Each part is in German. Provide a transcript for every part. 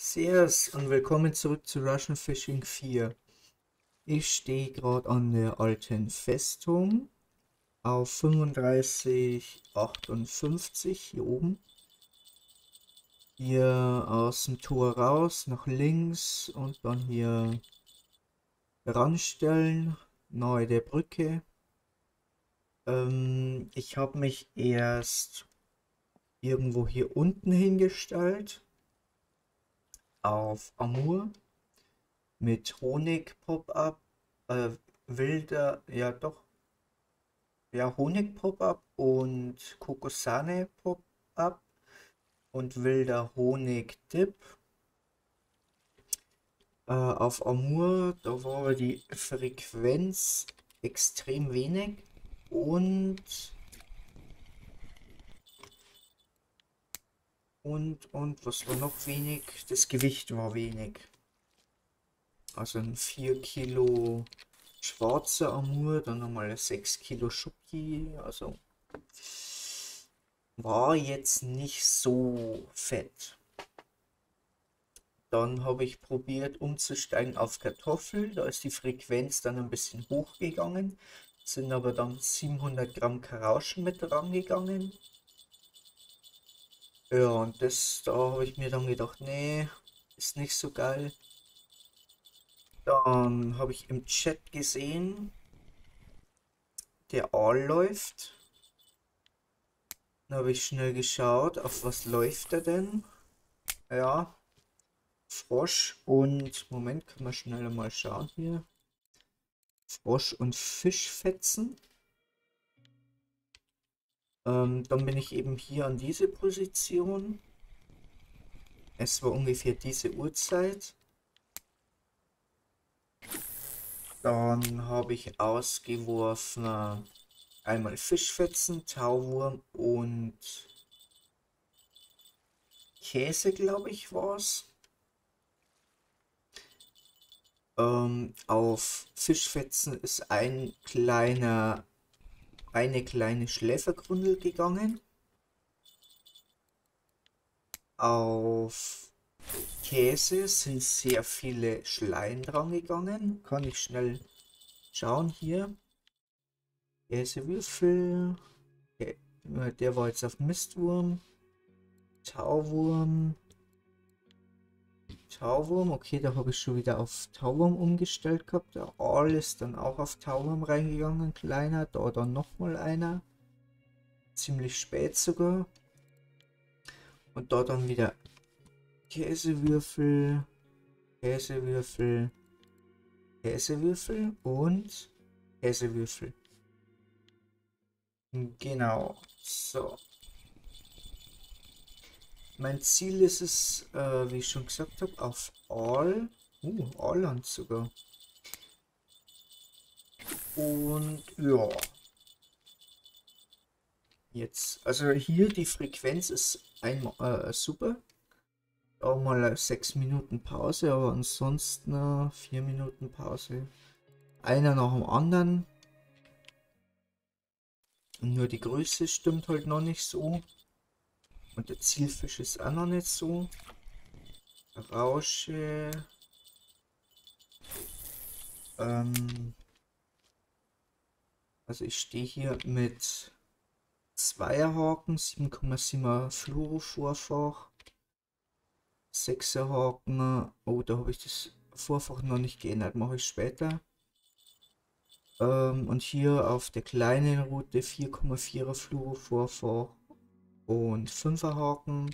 Servus und willkommen zurück zu Russian Fishing 4. Ich stehe gerade an der alten Festung auf 35,58 hier oben. Hier aus dem Tor raus, nach links und dann hier ranstellen, nahe der Brücke. Ich habe mich erst irgendwo hier unten hingestellt, auf Amur. Mit Honig-Pop-up, wilder, ja doch, ja Honig-Pop-up und Kokosane-Pop-up und wilder Honig-Dip. Auf Amur, da war aber die Frequenz extrem wenig und, und was war noch wenig? Das Gewicht war wenig. Also ein 4 Kilo schwarzer Amur, dann nochmal 6 Kilo Schoki, also war jetzt nicht so fett. Dann habe ich probiert umzusteigen auf Kartoffel, da ist die Frequenz dann ein bisschen hochgegangen, sind aber dann 700 Gramm Karauschen mit rangegangen. Ja, und da habe ich mir dann gedacht, nee, ist nicht so geil. Dann habe ich im Chat gesehen, der Aal läuft. Dann habe ich schnell geschaut, auf was läuft er denn? Ja, Frosch und, Moment, können wir schnell mal schauen hier. Frosch und Fischfetzen. Dann bin ich eben hier an diese Position. Es war ungefähr diese Uhrzeit. Dann habe ich ausgeworfen einmal Fischfetzen, Tauwurm und Käse, glaube ich, war es. Auf Fischfetzen ist eine kleine Schläfergrundel gegangen. Auf Käse sind sehr viele Schleien dran gegangen. Kann ich schnell schauen hier. Käsewürfel. Der war jetzt auf Mistwurm. Tauwurm. Tauwurm. Okay, da habe ich schon wieder auf Tauwurm umgestellt gehabt. Der Aal ist dann auch auf Tauwurm reingegangen. Kleiner. Da dann nochmal einer. Ziemlich spät sogar. Und da dann wieder Käsewürfel. Käsewürfel. Käsewürfel und Käsewürfel. Genau. So. Mein Ziel ist es, wie ich schon gesagt habe, auf All. Allland sogar. Und ja. Jetzt. Also hier die Frequenz ist einmal super. Auch mal 6 Minuten Pause, aber ansonsten 4 Minuten Pause. Einer nach dem anderen. Und nur die Größe stimmt halt noch nicht so. Und der Zielfisch ist auch noch nicht so. Rausche. Also ich stehe hier mit Zweierhaken, 7,7er Fluoro-Vorfach. 6er Haken. Oh, da habe ich das Vorfach noch nicht geändert, mache ich später. Und hier auf der kleinen Route 4,4er Fluoro-Vorfach und 5er Haken.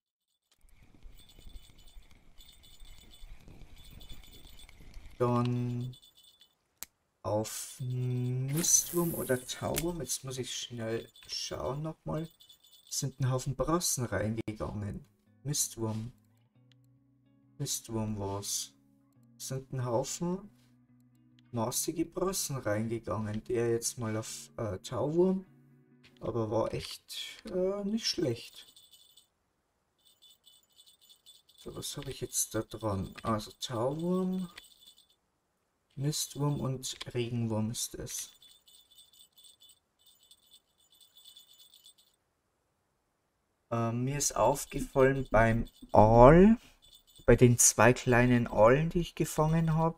Dann auf Mistwurm oder Tauwurm, jetzt muss ich schnell schauen nochmal, sind ein Haufen Brassen reingegangen. Mistwurm. Mistwurm war's. Sind ein Haufen maßige Brassen reingegangen. Der jetzt mal auf Tauwurm, aber war echt nicht schlecht. So, was habe ich jetzt da dran? Also Tauwurm, Mistwurm und Regenwurm ist es. Mir ist aufgefallen beim Aal, bei den 2 kleinen Aalen, die ich gefangen habe.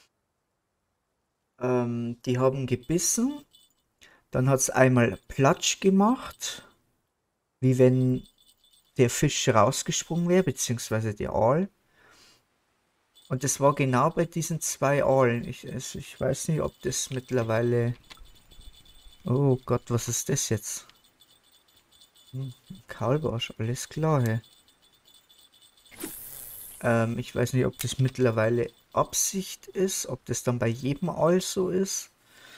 Die haben gebissen. Dann hat es einmal Platsch gemacht, wie wenn der Fisch rausgesprungen wäre, beziehungsweise der Aal. Und das war genau bei diesen 2 Aalen. Ich weiß nicht, ob das mittlerweile... Oh Gott, was ist das jetzt? Kaulbarsch, alles klar, hey. Ich weiß nicht, ob das mittlerweile Absicht ist, ob das dann bei jedem Aal so ist,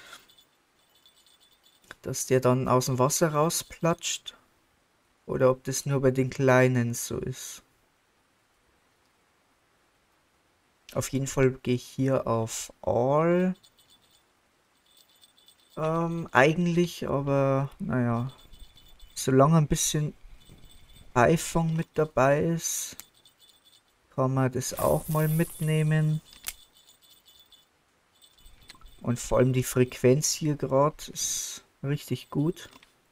dass der dann aus dem Wasser rausplatscht, oder ob das nur bei den Kleinen so ist. Auf jeden Fall gehe ich hier auf All. Eigentlich, aber naja, solange ein bisschen Beifang mit dabei ist, kann man das auch mal mitnehmen. Und vor allem die Frequenz hier gerade ist richtig gut.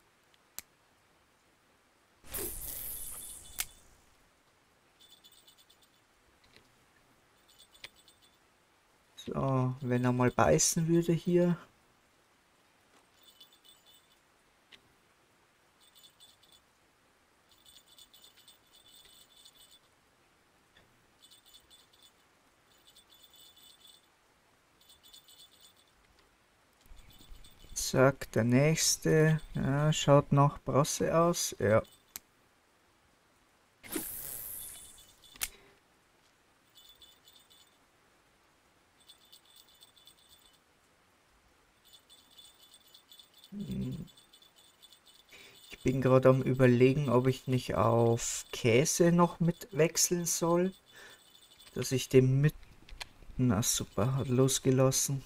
So, wenn er mal beißen würde hier. Zack, der nächste. Ja, schaut nach Brasse aus. Ja. Ich bin gerade am Überlegen, ob ich nicht auf Käse noch mit wechseln soll. Dass ich den mit... Na super, hat losgelassen.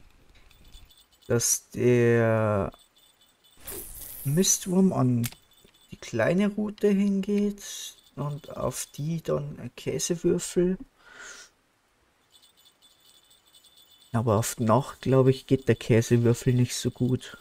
Dass der Mistwurm an die kleine Route hingeht und auf die dann Käsewürfel. Aber auf Nacht, glaube ich, geht der Käsewürfel nicht so gut.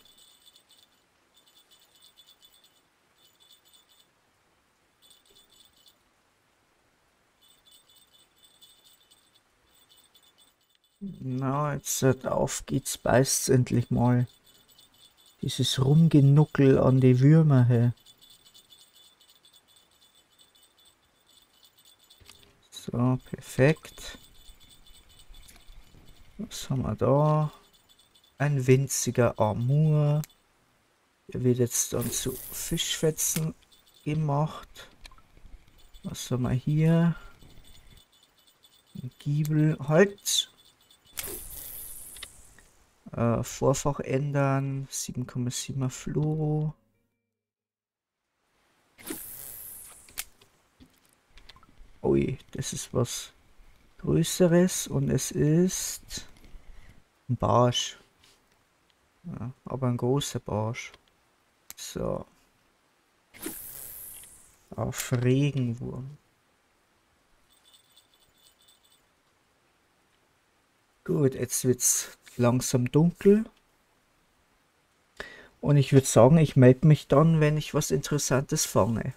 Na, jetzt auf geht's, beißt's endlich mal. Dieses Rumgenuckel an die Würmer, hey. So, perfekt. Was haben wir da? Ein winziger Amur. Der wird jetzt dann zu Fischfetzen gemacht. Was haben wir hier? Ein Giebel. Halt! Vorfach ändern. 7,7er Fluoro. Ui, das ist was Größeres und es ist ein Barsch. Ja, aber ein großer Barsch. So. Auf Regenwurm. Gut, jetzt wird's langsam dunkel. Und ich würde sagen, ich melde mich dann, wenn ich was Interessantes fange.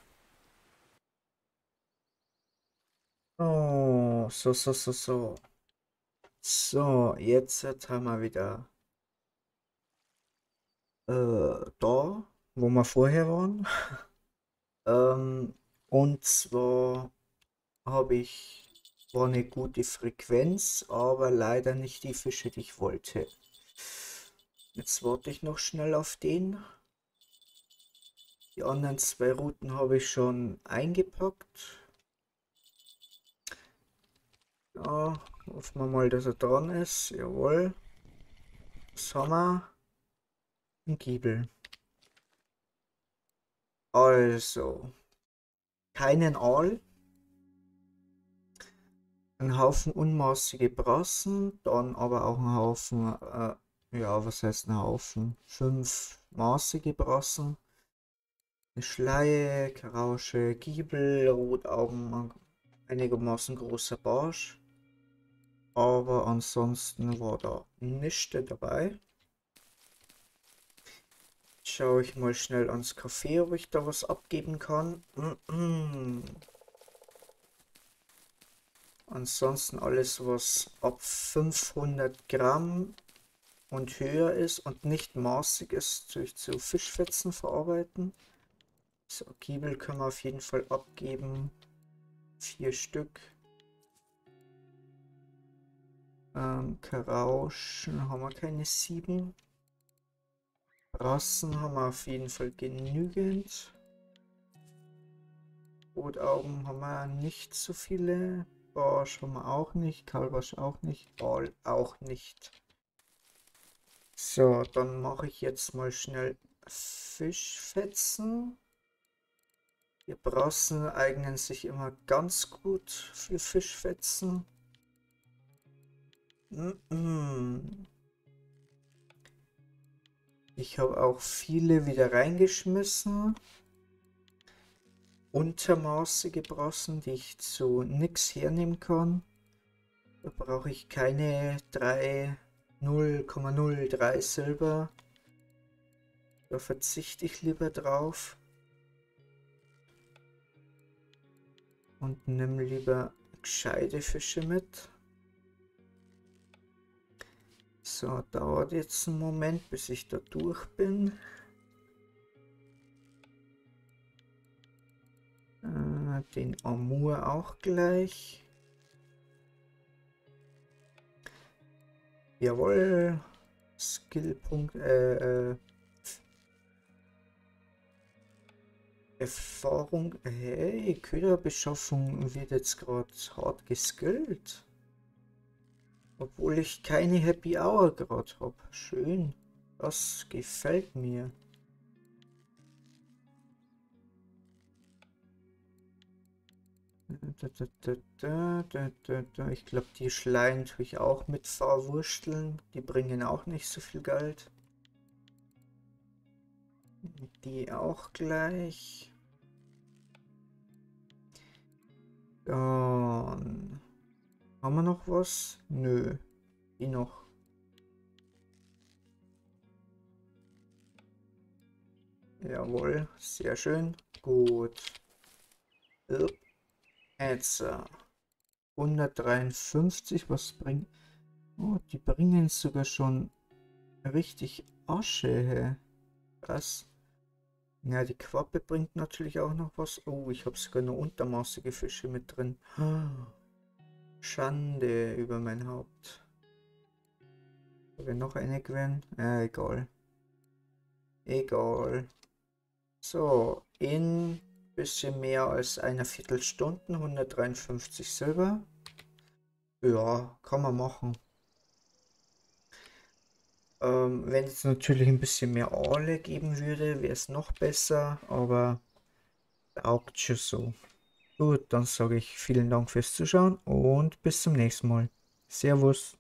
Oh, so. So, jetzt haben wir wieder da, wo wir vorher waren. Und zwar war eine gute Frequenz, aber leider nicht die Fische, die ich wollte. Jetzt warte ich noch schnell auf den. Die anderen 2 Routen habe ich schon eingepackt. Ja, hoffen wir mal, dass er dran ist. Jawohl. Was haben wir? Ein Giebel. Also, keinen Aal. Ein Haufen unmaßige Brassen, dann aber auch ein Haufen, ja, was heißt ein Haufen? 5 maßige Brassen. Eine Schleie, Karausche, Giebel, Rotaugen, ein einigermaßen großer Barsch. Aber ansonsten war da nichts dabei. Schaue ich mal schnell ans Café, ob ich da was abgeben kann. Ansonsten alles, was ab 500 Gramm und höher ist und nicht maßig ist, durch zu Fischfetzen verarbeiten. So, Giebel können wir auf jeden Fall abgeben. 4 Stück. Karauschen haben wir keine 7. Rassen haben wir auf jeden Fall genügend. Rotaugen haben wir nicht so viele. Barsch haben wir auch nicht. Kalbarsch auch nicht. Aal auch nicht. So, dann mache ich jetzt mal schnell Fischfetzen. Die Brassen eignen sich immer ganz gut für Fischfetzen. Ich habe auch viele wieder reingeschmissen. Untermaßige Brassen, die ich zu nix hernehmen kann. Da brauche ich keine 0,03 Silber. Da verzichte ich lieber drauf. Und nimm lieber gescheite Fische mit. So, dauert jetzt einen Moment, bis ich da durch bin. Den Amur auch gleich. Jawohl. Skillpunkt, Erfahrung. Hey, Köderbeschaffung wird jetzt gerade hart geskillt. Obwohl ich keine Happy Hour gerade habe. Schön. Das gefällt mir. Ich glaube, die Schleien tue ich auch mit verwursteln. Die bringen auch nicht so viel Geld. Die auch gleich. Dann haben wir noch was? Nö. Die noch. Jawohl, sehr schön. Gut. Jetzt 153, was bringt? Oh, die bringen sogar schon richtig Asche. Was? Ja, die Quappe bringt natürlich auch noch was. Oh, ich habe sogar noch untermaßige Fische mit drin. Schande über mein Haupt. Habe ich noch eine gewinnen? Egal. Egal. So, in bisschen mehr als einer Viertelstunde, 153 Silber. Ja, kann man machen. Wenn es natürlich ein bisschen mehr Aale geben würde, wäre es noch besser, aber taugt schon so. Gut, dann sage ich vielen Dank fürs Zuschauen und bis zum nächsten Mal. Servus.